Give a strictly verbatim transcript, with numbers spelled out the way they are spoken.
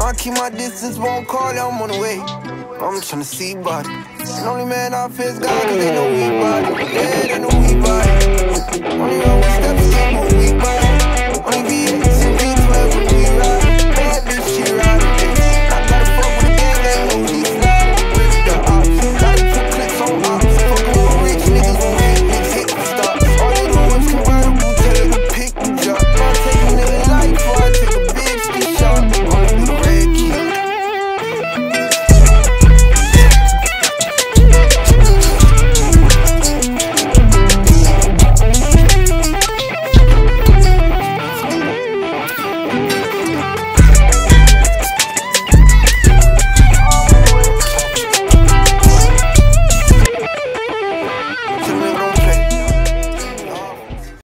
I keep my distance, won't call, I'm on the way. I'm tryna see body. And only man I fear is God, cause they know we body. Yeah, they know we body. Only one steps, keep moving.